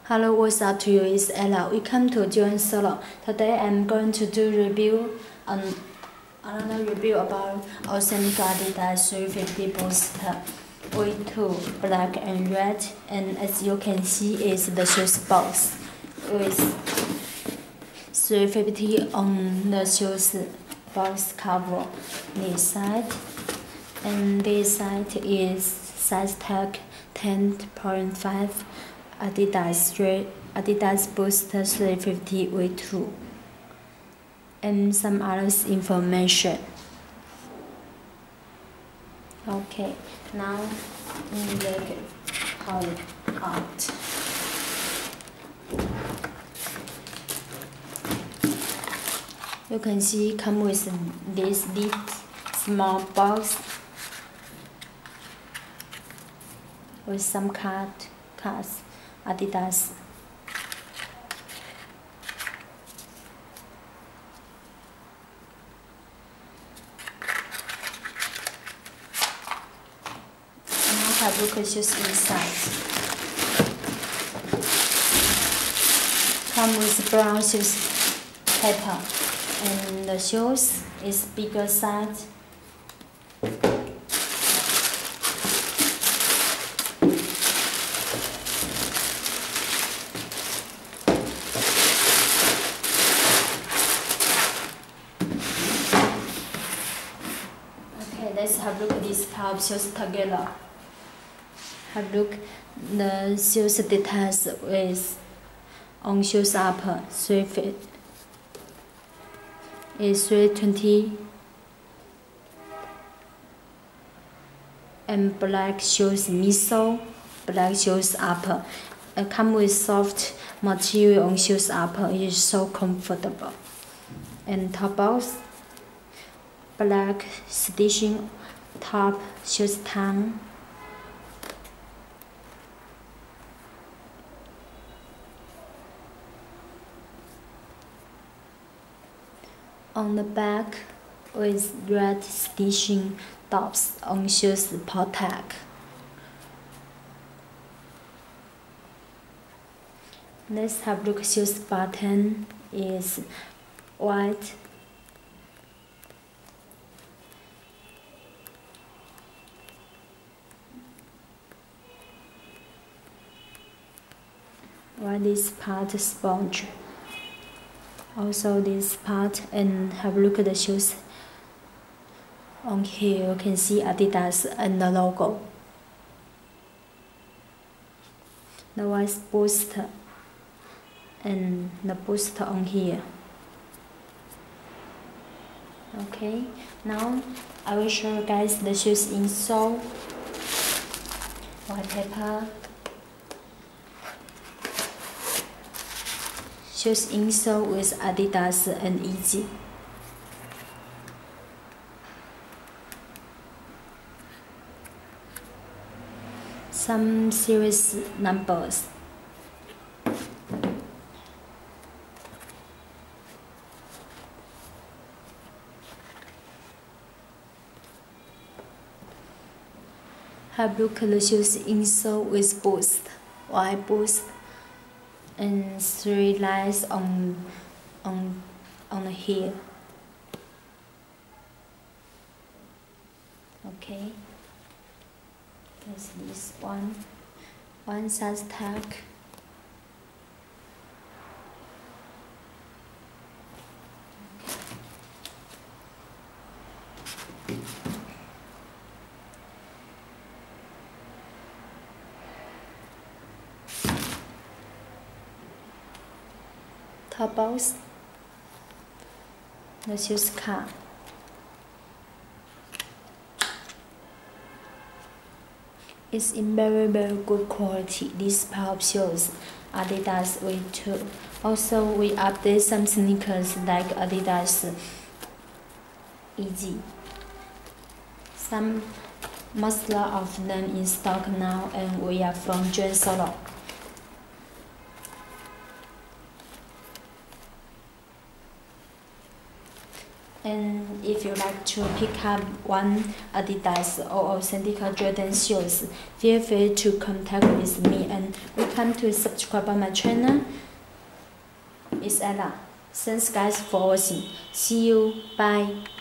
Hello, what's up to you? It's Ella. Welcome to Joan Solo. Today I'm going to do another review about authentic Adidas 350 Booster V2 black and red, and as you can see is the shoes box with 350 on the shoes box cover this side, and this side is size tag 10.5 Adidas Booster 350 V2 and some other information. Okay, now look how it out. You can see come with this small box with some cards. Adidas. Now have a look at shoes inside. Come with brown shoes paper, and the shoes is bigger size. Let's have a look at this pair of shoes together. Have a look the shoes details with on shoes upper 3 feet is 320 and black shoes midsole, black shoes upper. It comes with soft material on shoes upper. It is so comfortable. And top box, black stitching top shoes tongue. On the back with red stitching tops on shoes paw tag. Let's have a look at shoes button is white. While this part sponge, also this part, and have a look at the shoes. On here you can see Adidas and the logo. The white booster and the booster on here. Okay, now I will show you guys the shoes insole. White paper. Shoes insole with Adidas and Easy. Some series numbers. Have a look at the shoes insole with boost, white boost, and 3 lines on the heel. Okay, there's this one size tag. Top box, the shoes card. It's in very good quality. This pair of shoes, Adidas V2. Also, we update some sneakers like Adidas Easy. Most of them in stock now, and we are from Joan Solo. And if you like to pick up one Adidas or authentic Jordan shoes, feel free to contact with me, and welcome to subscribe on my channel. It's Ella. Thanks guys for watching. See you. Bye.